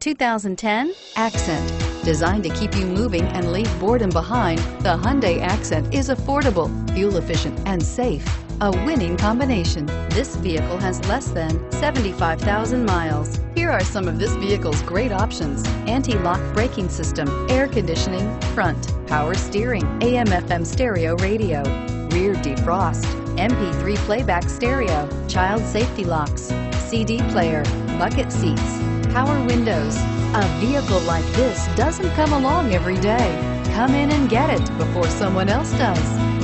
2010 Accent. Designed to keep you moving and leave boredom behind, the Hyundai Accent is affordable, fuel-efficient, and safe. A winning combination. This vehicle has less than 75,000 miles. Here are some of this vehicle's great options: anti-lock braking system, air conditioning, front, power steering, AM/FM stereo radio, rear defrost, MP3 playback stereo, child safety locks, CD player, bucket seats, power windows. A vehicle like this doesn't come along every day. Come in and get it before someone else does.